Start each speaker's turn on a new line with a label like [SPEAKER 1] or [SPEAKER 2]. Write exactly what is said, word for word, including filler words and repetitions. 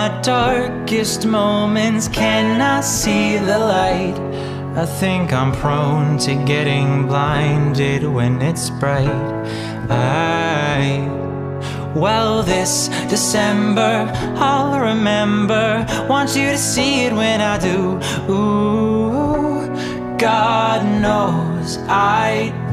[SPEAKER 1] my darkest moments, can I see the light? I think I'm prone to getting blinded when it's bright. I, well, this December I'll remember, want you to see it when I do. Ooh, God knows I